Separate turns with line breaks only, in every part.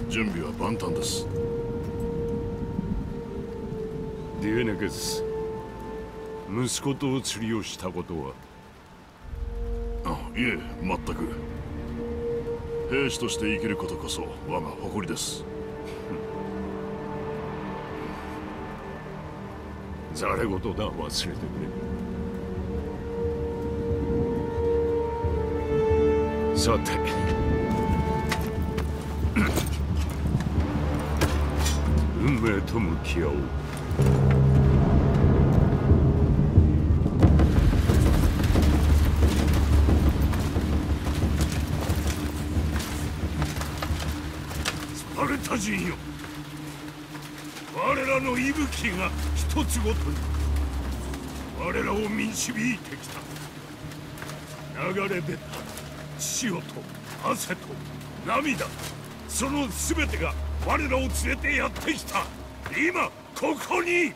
準備は万端です。
ディエネゲス、息子と釣りをしたことは？
いえ、全く。兵士として生きることこそ我が誇りです。
ざれ言だ、忘れてくれ。さて、運命と向き合おう。 スパルタ人よ、我らの息吹が一つごとに我らを導いてきた。流れ出た潮と汗と涙、その全てが我らを連れてやってきた。今ここに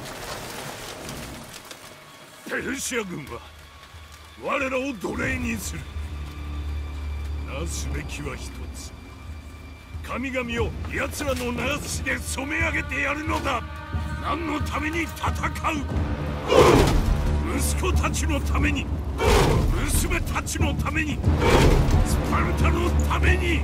ペルシア軍は我らを奴隷にする。なすべきは一つ、神々を奴らの流しで染め上げてやるのだ。何のために戦う？息子たちのために、娘たちのために、スパルタのために。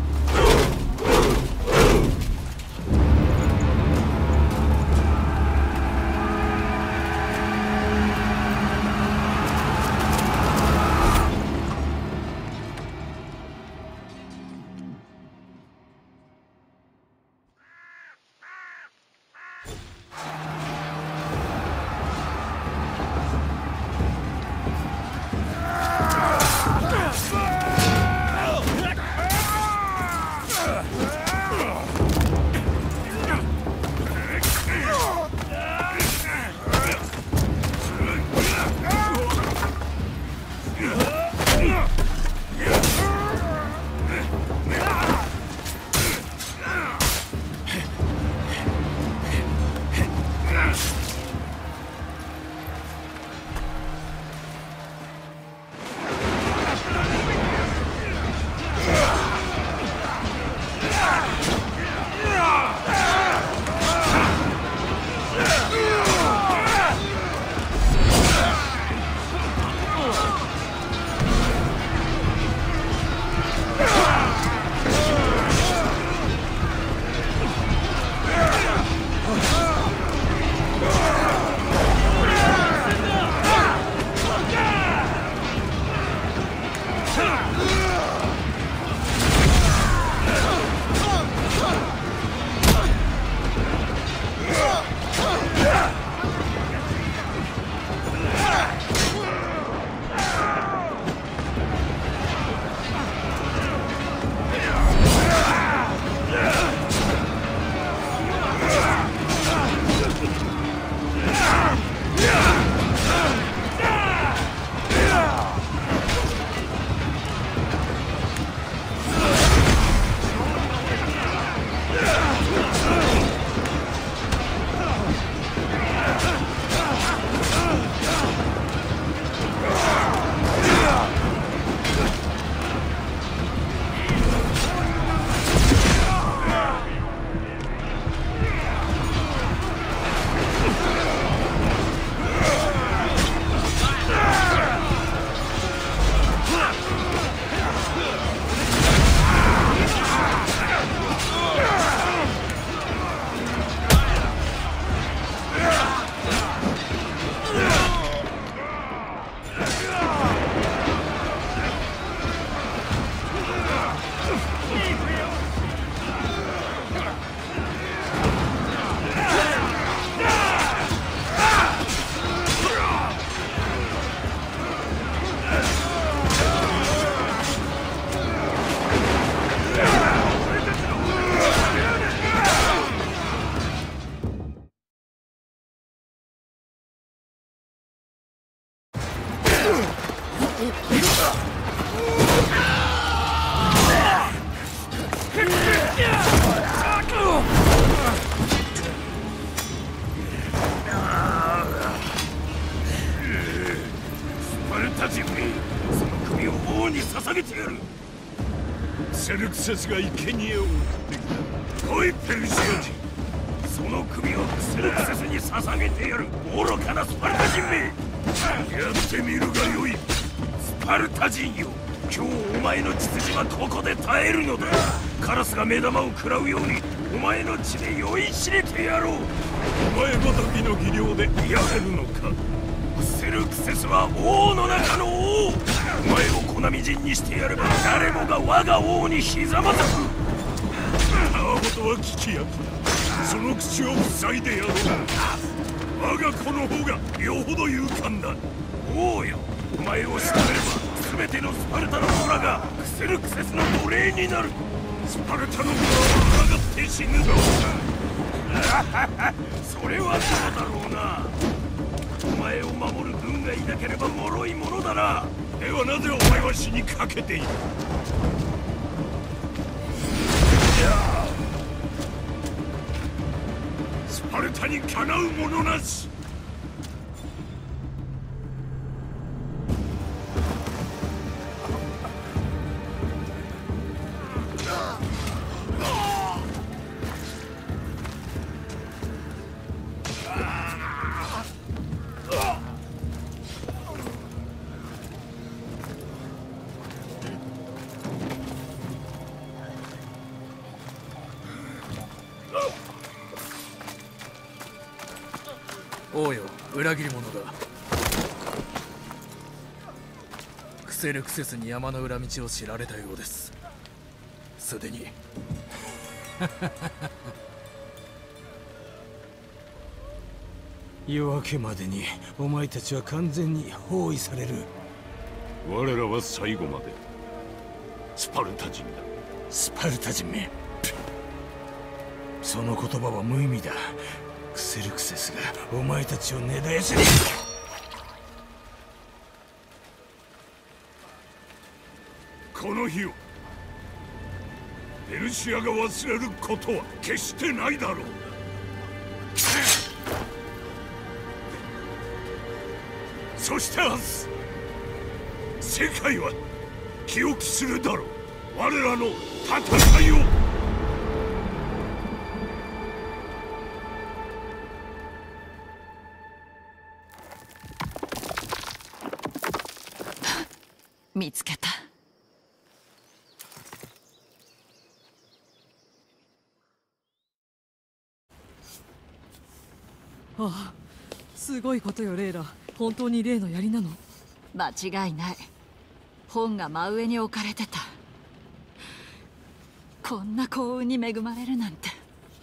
たちよりその首を王に捧げてやる。 セルクセスが生贄を送ってきた。来いペルシア人、その首をセルクセスに捧げてやる。愚かなスパルタ人め、やってみるがよい。スパルタ人よ、今日お前の血筋はここで絶えるのだ。カラスが目玉を食らうようにお前の血で酔いしれてやろう。お前ごときの技量でやれるのか。セルクセスは王の中の王。お前を粉みじんにしてやれば誰もが我が王にひざまずく。たわごとは聞きやき、その口を塞いでやろう。我が子の方がよほど勇敢だ。王よ、お前を仕留めれば全てのスパルタの虎がセルクセスの奴隷になる。スパルタの虎は抗って死ぬぞ。それはどうだろうな。お前を守る軍がいなければ脆いものだな。ではなぜお前は死にかけている。スパルタにかなうものなし。
王よ、裏切り者だ。クセルクセスに山の裏道を知られたようです。すでに
夜明けまでにお前たちは完全に包囲される。
我らは最後までスパルタ人だ。
スパルタ人め、その言葉は無意味だ。クセルクセスがお前たちを根絶やしに。
この日をペルシアが忘れることは決してないだろう。そして明日、世界は記憶するだろう、我らの戦いを。
見つけた。
ああ、すごいことよレイラ。本当に例の槍なの？
間違いない。本が真上に置かれてた。こんな幸運に恵まれるなんて。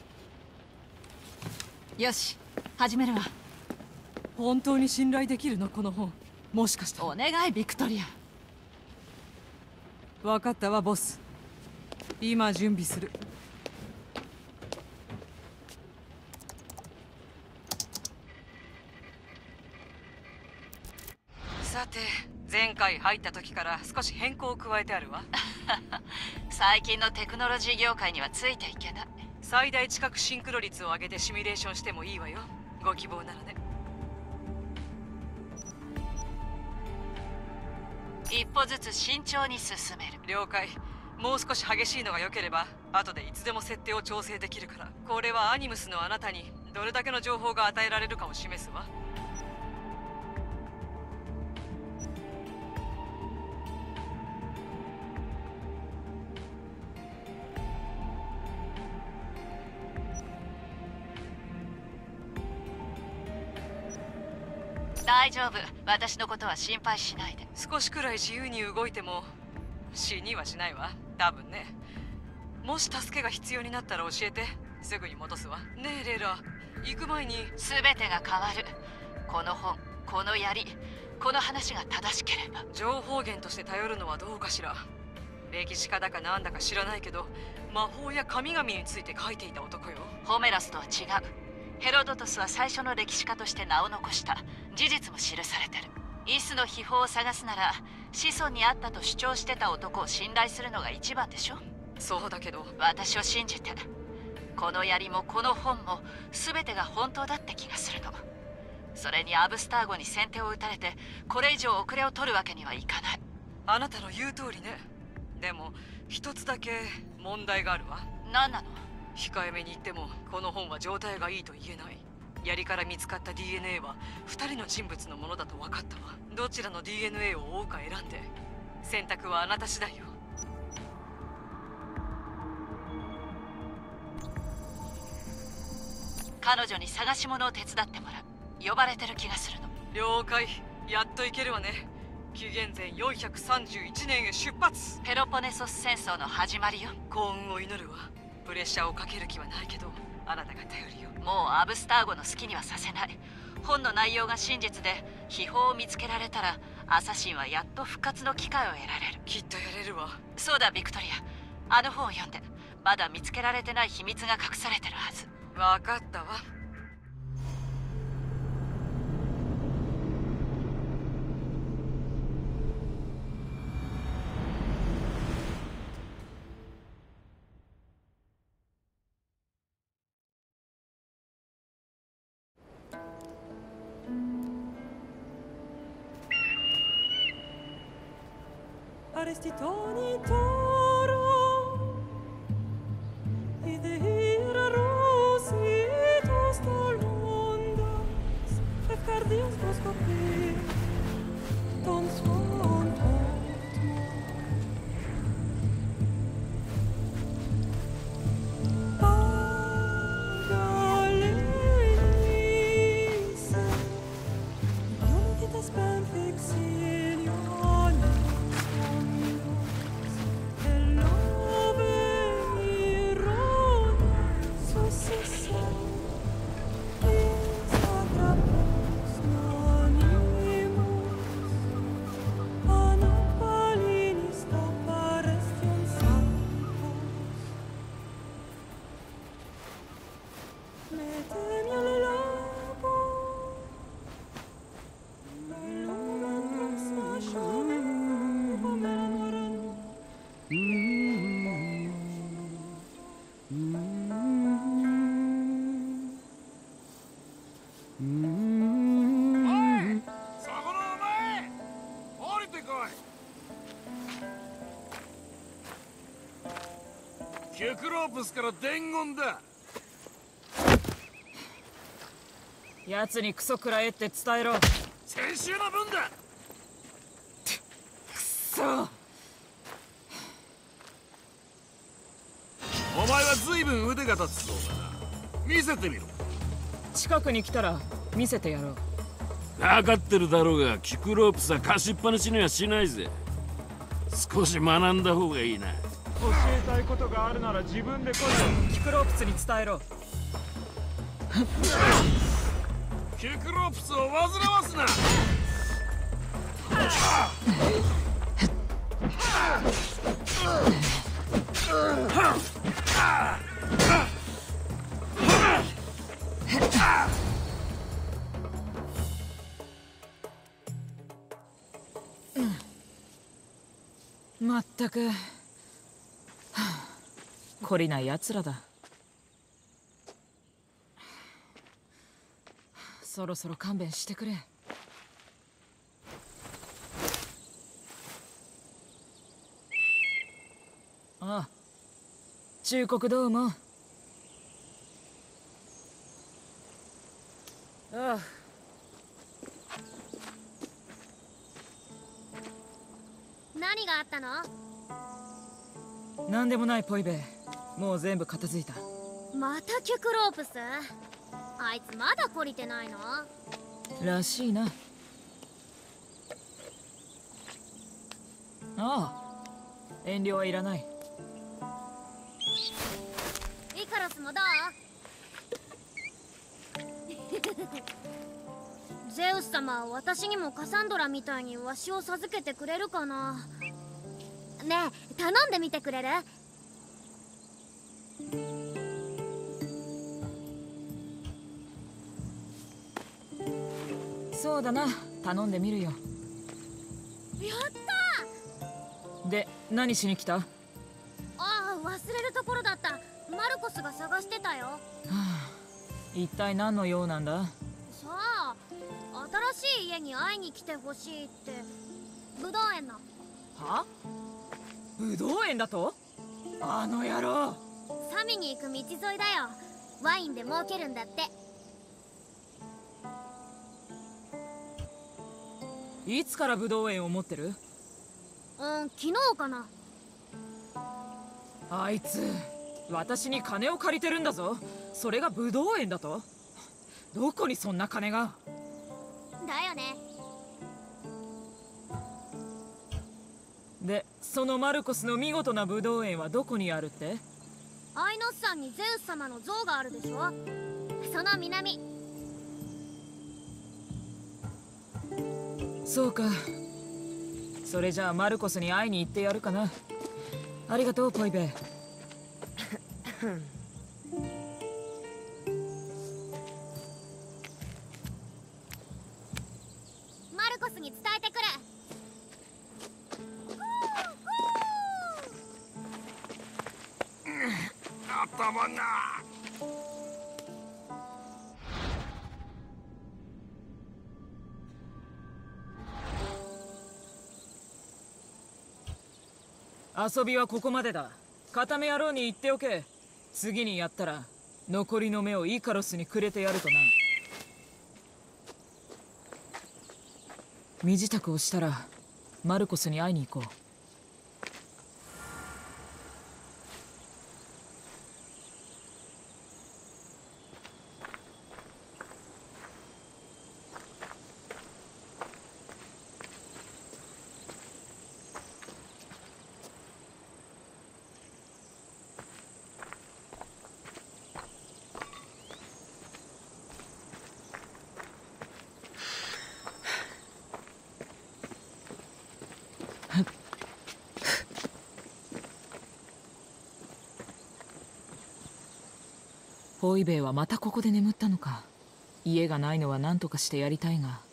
よし、始めるわ。
本当に信頼できるのこの本？もしかして。
お願いビクトリア。
分かったわボス。今準備する。さて、前回入った時から少し変更を加えてあるわ。
最近のテクノロジー業界にはついていけない。
最大近くシンクロ率を上げてシミュレーションしてもいいわよ。ご希望ならね。
一歩ずつ慎重に進める。
了解。もう少し激しいのが良ければ後でいつでも設定を調整できるから。これはアニムスのあなたにどれだけの情報が与えられるかを示すわ。
大丈夫、私のことは心配しないで。
少しくらい自由に動いても死にはしないわ、多分ね。もし助けが必要になったら教えて、すぐに戻すわ。ねえレイラ、行く前に。
全てが変わる。この本、この槍、この話が正しければ。
情報源として頼るのはどうかしら。歴史家だかなんだか知らないけど、魔法や神々について書いていた男よ。
ホメラスとは違う。ヘロドトスは最初の歴史家として名を残した。事実も記されてる。イスの秘宝を探すなら子孫にあったと主張してた男を信頼するのが一番でしょ。
そうだけど。
私を信じて。この槍もこの本も全てが本当だって気がするの。それにアブスターゴに先手を打たれてこれ以上遅れを取るわけにはいかない。
あなたの言う通りね。でも一つだけ問題があるわ。
何なの？
控えめに言ってもこの本は状態がいいと言えない。槍から見つかった DNA は2人の人物のものだと分かったわ。どちらの DNA を追うか選んで。選択はあなた次第よ。
彼女に探し物を手伝ってもらう。呼ばれてる気がするの。
了解。やっと行けるわね。紀元前431年へ出発。
ペロポネソス戦争の始まりよ。
幸運を祈るわ。プレッシャーをかける気はないけど、あなたが頼りよ。
もうアブスターゴの好きにはさせない。本の内容が真実で秘宝を見つけられたらアサシンはやっと復活の機会を得られる。
きっとやれるわ。
そうだビクトリア、あの本を読んで。まだ見つけられてない秘密が隠されてるはず。
分かったわ。
Arrestitoni toro I de ira rositos talondas Efcardios proscopir Ton son Pagaleise Io che te spen fixilione
キュクロープスから伝言だ。
奴にクソくらえって伝えろ。
先週の分だ。
くそ。
お前は随分腕が立つそうだな。見せてみろ。
近くに来たら見せてやろう。
分かってるだろうが、キクロープスは貸しっぱなしにはしないぜ。少し学んだ方がいいな。
教えたいことがあるなら自分で来いよ。
キクロープスに伝えろ。
キュクロープスを煩わすな。
まったく懲りないやつらだ。そろそろ勘弁してくれ。ああ、忠告どうも。ああ、
何があったの？
なんでもないポイベ。もう全部片付いた。
またキュクロープス？あいつまだ懲りてないの？
らしいな。ああ、遠慮はいらない。
イカロスもどう？ゼウス様は私にもカサンドラみたいにわしを授けてくれるかな？ねえ、頼んでみてくれる？
そうだな、頼んでみるよ。
やった！
で、何しに来た？
ああ、忘れるところだった。マルコスが探してたよ。は
あ、一体何の用なんだ？
さあ、新しい家に会いに来てほしいって。ぶどう園の。
は？ぶどう園だと？ あの野郎。
サミに行く道沿いだよ。ワインで儲けるんだって。
いつからブドウ園を持ってる？
昨日かな。
あいつ私に金を借りてるんだぞ。それがブドウ園だと？どこにそんな金が？
だよね。
で、そのマルコスの見事なブドウ園はどこにあるって？
アイノス山にゼウス様の像があるでしょ。その南。
そうか。それじゃあマルコスに会いに行ってやるかな。ありがとうポイベ。
マルコスに伝えてくる。
頭な。
遊びはここまでだ。固め野郎に言っておけ。次にやったら残りの目をイカロスにくれてやるとな。身支度をしたらマルコスに会いに行こう。ポイベイはまたここで眠ったのか。家がないのは何とかしてやりたいが。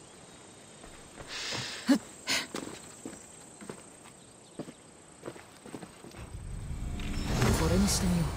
これにしてみよう。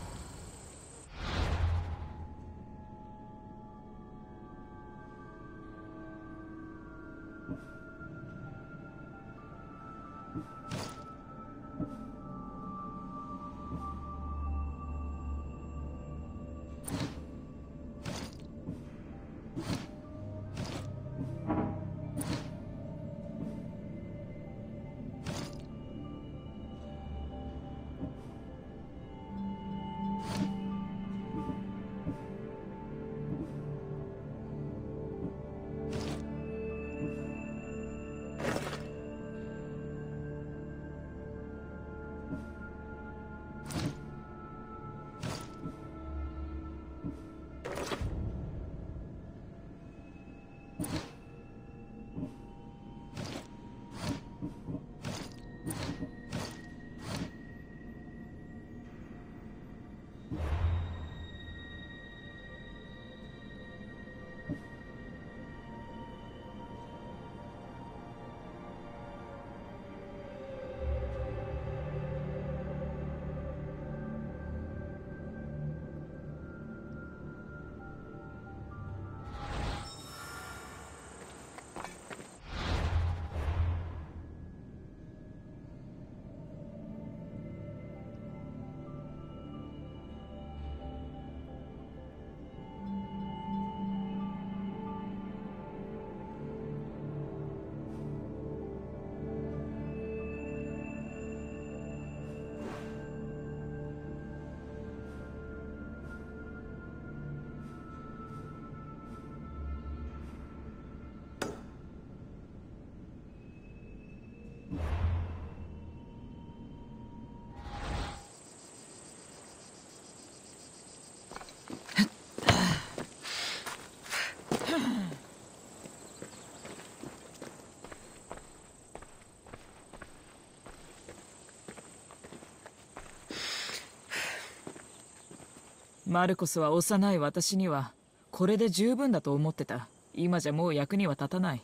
マルコスは幼い私にはこれで十分だと思ってた。今じゃもう役には立たない。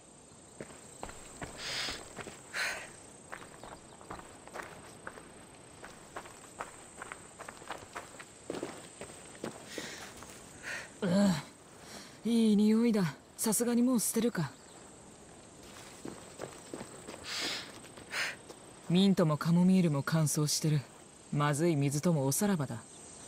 いい匂いだ。さすがにもう捨てるか。ミントもカモミールも乾燥してる。 まずい水ともおさらばだ。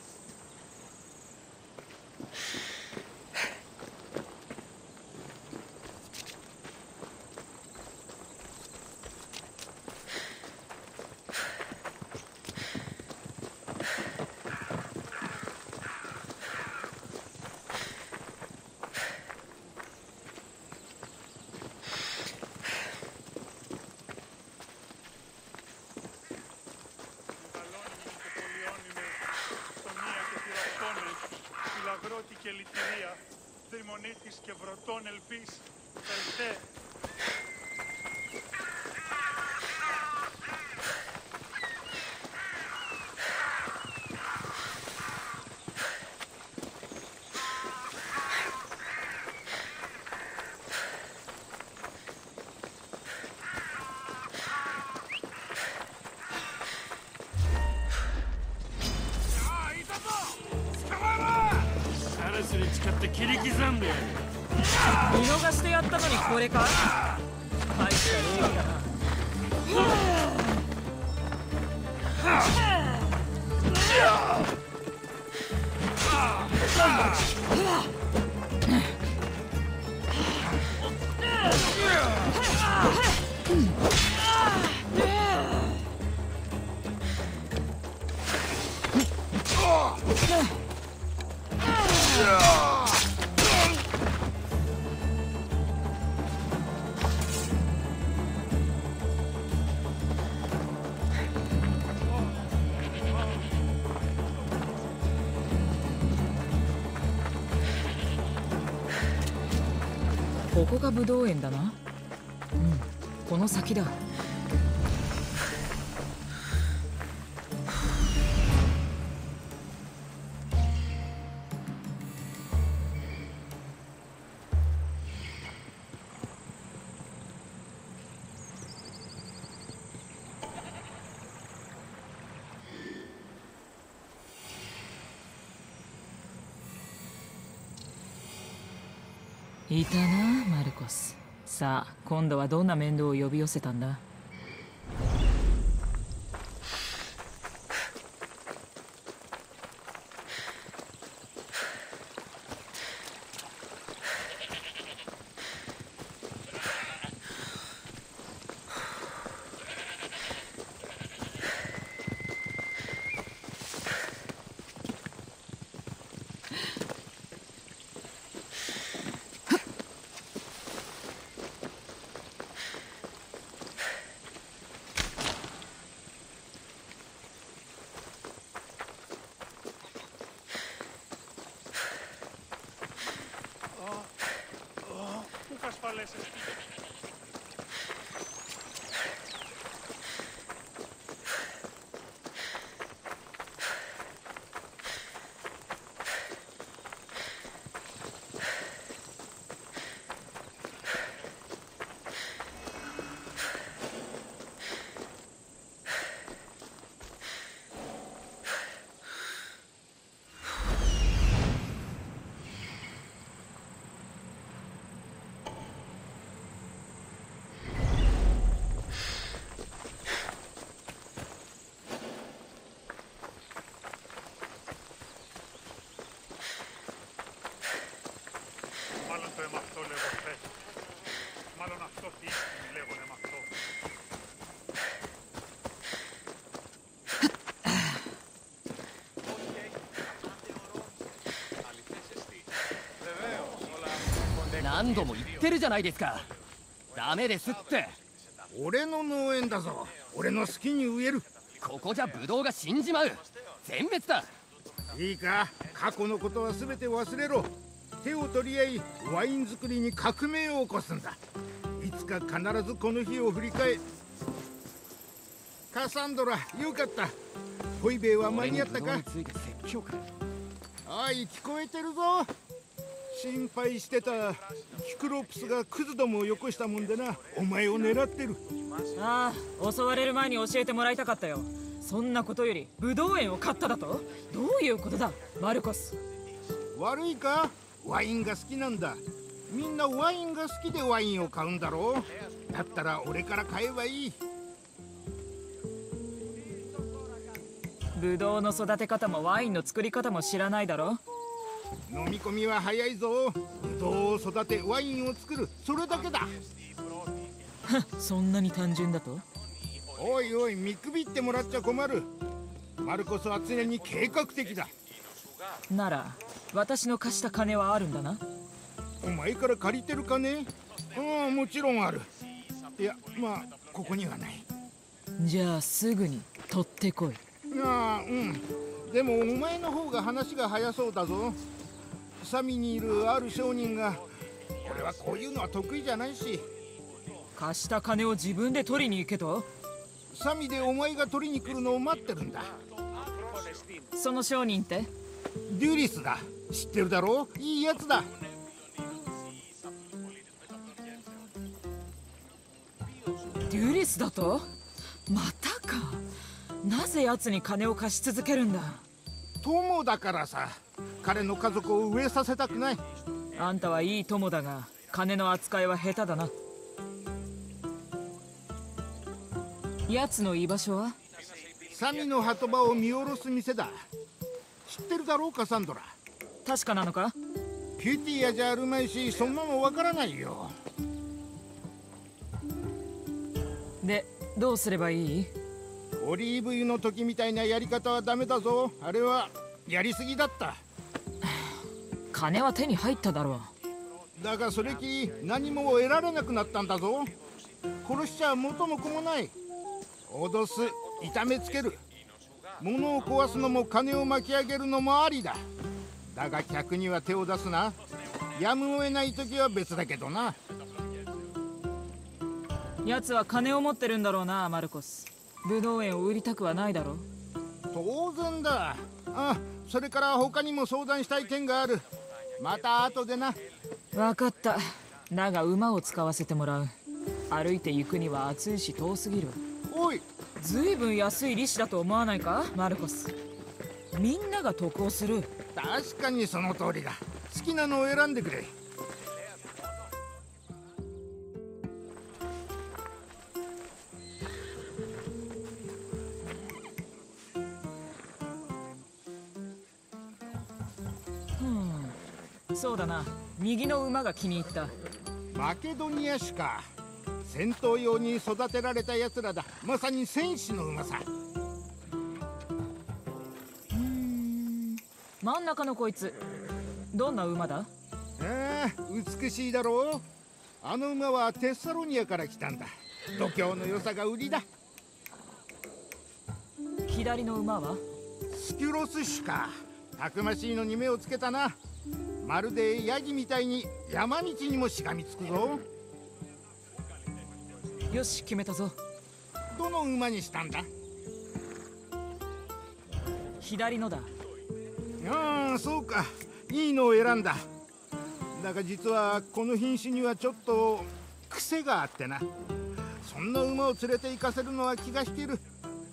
και λυτηρία, δαιμονίτης και βρωτών ελπίς, Θεέ.
見逃してやったのにこれか。大した映画だな。ここがブドウ園だな。うん、この先だ。いたな、マルコス。さあ、今度はどんな面倒を呼び寄せたんだ。
何度も言ってるじゃないですか。ダメですって。
俺の農園だぞ。俺の好きに植える。
ここじゃブドウが死んじまう。全滅だ。
いいか、過去のことは全て忘れろ。手を取り合いワイン作りに革命を起こすんだ。いつか必ずこの日を振り返。カサンドラ、よかった。ホイベイは間に合ったか。おい、聞こえてるぞ。心配してた。キクロプスがクズどもをよこしたもんでな、お前を狙ってる。
ああ、襲われる前に教えてもらいたかったよ。そんなことよりブドウ園を買っただと。どういうことだ、マルコス。
悪いか、ワインが好きなんだ。みんなワインが好きでワインを買うんだろう。だったら俺から買えばいい。
ブドウの育て方もワインの作り方も知らないだろ。
飲み込みは早いぞ。ブドウを育てワインを作る、それだけだ。
そんなに単純だと？
おいおい、見くびってもらっちゃ困る。マルコスは常に計画的だ。
なら私の貸した金はあるんだな。
お前から借りてる金？もちろんある。いや、まあここにはない。
じゃあすぐに取ってこい。
でもお前の方が話が早そうだぞ。サミにいるある商人が、俺はこういうのは得意じゃないし。
貸した金を自分で取りに行けと？
サミでお前が取りに来るのを待ってるんだ。
その商人って？
デュリスだ。知ってるだろう？いいやつだ。
デュリスだと？またか。なぜ奴に金を貸し続けるんだ？
友だからさ。彼の家族を飢えさせたくない。
あんたはいい友だが金の扱いは下手だな。奴の居場所は？
サミの鳩場を見下ろす店だ。知ってるだろうカサンドラ。
確かなのか？
キュティアじゃあるまいし、そんなのわからないよ。
で、どうすればいい？
オリーブ油の時みたいなやり方はダメだぞ。あれはやりすぎだった。
金は手に入っただろ
う。だがそれきり何も得られなくなったんだぞ。殺しちゃ元も子もない。脅す、痛めつける、物を壊すのも金を巻き上げるのもありだ。だが客には手を出すな。やむを得ない時は別だけどな。
奴は金を持ってるんだろうな、マルコス。ブドウ園を売りたくはないだろう。
当然だ。それから他にも相談したい件がある。また後でな。
分かった。だが馬を使わせてもらう。歩いて行くには暑いし遠すぎる。
おい、
ずいぶん安い利子だと思わないか、マルコス。みんなが得をする。
確かにその通りだ。好きなのを選んでくれ。
そうだな。右の馬が気に入った。
マケドニア種か。戦闘用に育てられたやつらだ。まさに戦士の馬さ。
真ん中のこいつ、どんな馬だ？
美しいだろう。あの馬はテッサロニアから来たんだ。度胸の良さが売りだ。
左の馬は？
スキュロス種か。たくましいのに目をつけたな。まるでヤギみたいに山道にもしがみつくぞ。
よし、決めたぞ。
どの馬にしたんだ？
左のだ。
そうか。いいのを選んだ。だが実はこの品種にはちょっと癖があってな。そんな馬を連れて行かせるのは気が引ける。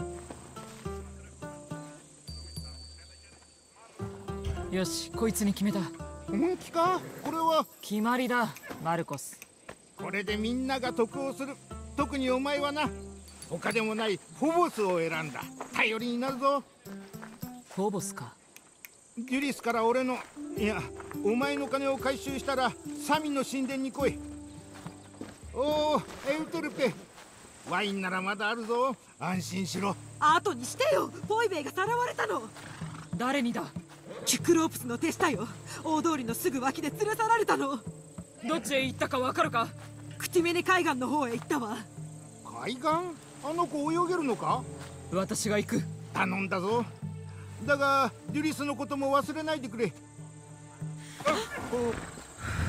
よし、こいつに決めた。
本気か？これは
決まりだ、マルコス。
これでみんなが得をする。特にお前はな。他でもないフォボスを選んだ。頼りになるぞ。
フォボスか。
デュリスから俺の、いや、お前の金を回収したらサミの神殿に来い。おお、エウテルペ。ワインならまだあるぞ。安心しろ。
後にしてよ。ポイベイがさらわれたの。
誰にだ？
キュクロープスの手下よ。大通りのすぐ脇で連れ去られたの。
どっちへ行ったかわかるか？
クティメネ海岸の方へ行ったわ。
海岸？あの子泳げるのか？
私が行く。
頼んだぞ。だがデュリスのことも忘れないでくれ。